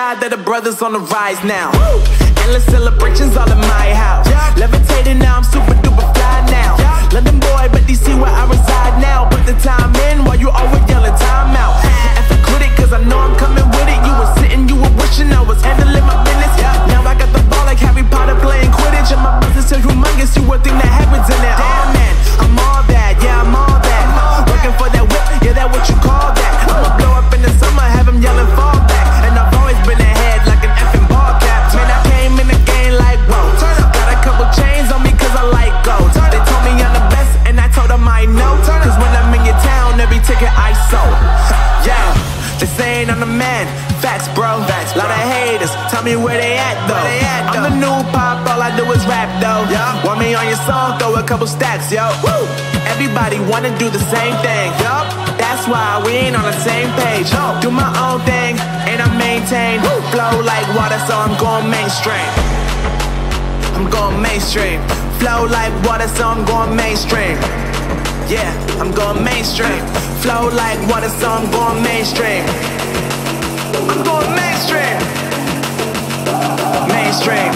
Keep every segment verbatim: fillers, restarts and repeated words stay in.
God that the brothers on the rise now. Woo! Endless celebrations all in my house. Yeah. Levitating now, I'm super duper fly now. Yeah. London boy, but D C where I reside now. Put the time in while you always yelling time out. And for quit it, cause I know I'm coming with it. You were sitting, you were wishing I was handling my business. Yeah. Now I got the ball like Harry Potter playing Quidditch. And my business is humongous, you would think that happens in it. Oh man, I'm all that, yeah, I'm all that. Working for that whip, yeah, that what you call that. I'ma blow up in the summer, have them yelling fall back. And I've always been ahead like an effing ball cap. Man, I came in the game like, whoa. Got a couple chains on me cause I like gold. They told me I'm the best and I told them I know. Cause when I'm in your town, every ticket I sold. Yeah, they saying I'm the man. Facts, bro. Facts, lot of haters. Tell me where they at though. They at, though. I'm the new pop, all I do is rap though. Yeah. Want me on your song, throw a couple stacks, yo. Woo. Everybody wanna do the same thing. Yup. That's why we ain't on the same page. No. Do my own thing and I maintain. Woo. Flow like water, so I'm going mainstream. I'm going mainstream. Flow like water, so I'm going mainstream. Yeah, I'm going mainstream. Flow like water, so I'm going mainstream. I'm going mainstream. Mainstream.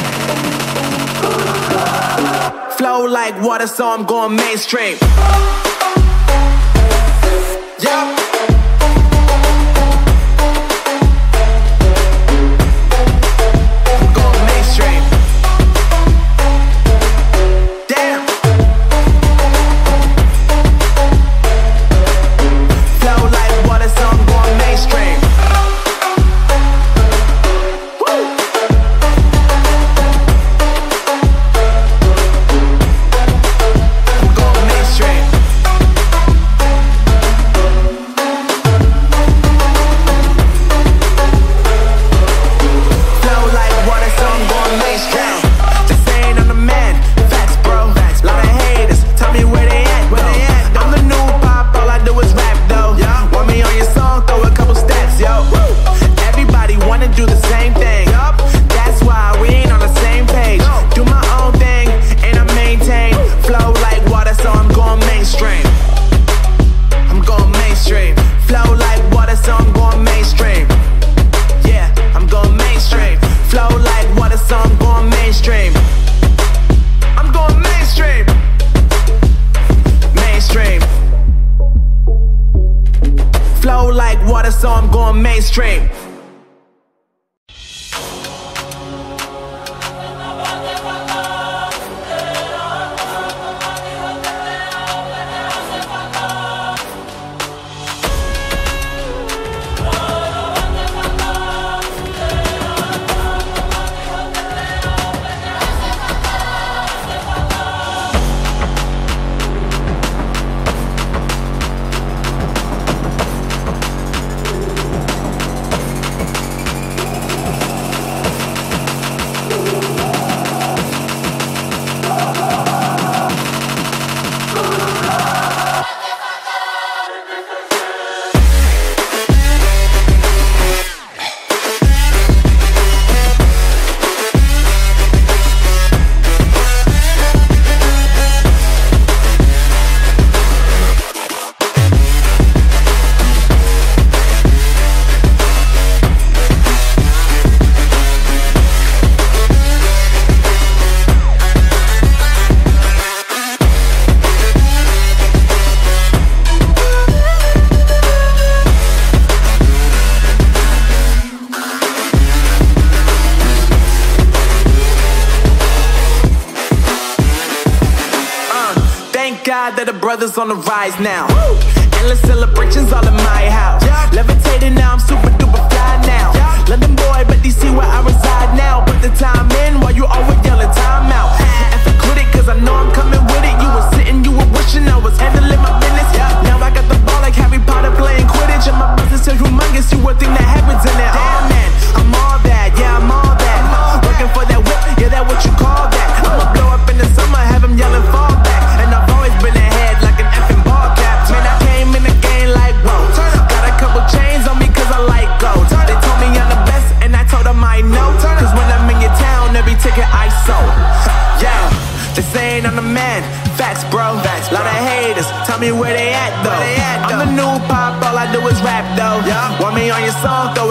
Flow like water, so I'm going mainstream. Yeah. So I'm going mainstream. God that the brothers on the rise now. Woo! Endless celebrations all in my house. Yeah. Levitating now, I'm super duper fly now. Yeah. London boy, but D C where I reside now. Put the time in while you always yelling time out. And for quit it, cause I know I'm coming with it. You were sitting, you were wishing I was handling my business. Yeah. Now I got the ball like Harry Potter playing Quidditch. And my business is humongous, you would think that happens in it. Oh man, I'm all that, yeah, I'm all that. Working for that whip, yeah, that what you call that. I'ma blow up in the summer, have them yelling fall back. And I've always been ahead like an effing ball cap. Man, I came in the game like, whoa. Got a couple chains on me cause I like gold. They told me I'm the best and I told them I know. Cause when I'm in your town, every ticket I sold. Yeah, they saying I'm the man. Facts, bro. Facts, lot of haters. Tell me where they at though. They at, I'm the new pop, all I do is rap though. Yeah. Want me on your song, throw a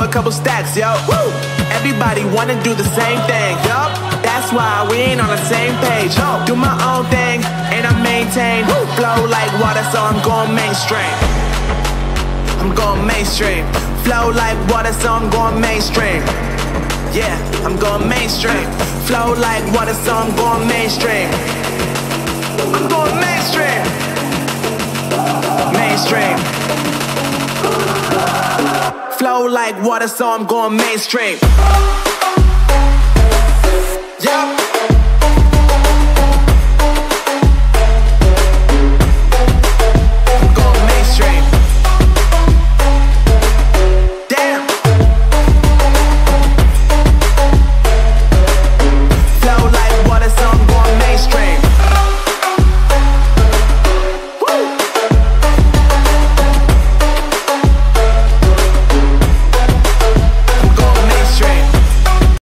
a couple stacks, yo. Woo! Everybody wanna do the same thing, yo. That's why we ain't on the same page. Yo. Do my own thing, and I maintain. Woo! Flow like water, so I'm going mainstream. I'm going mainstream. Flow like water, so I'm going mainstream. Yeah, I'm going mainstream. Flow like water, so I'm going mainstream. I'm going mainstream. Mainstream. Flow like water, so I'm going mainstream.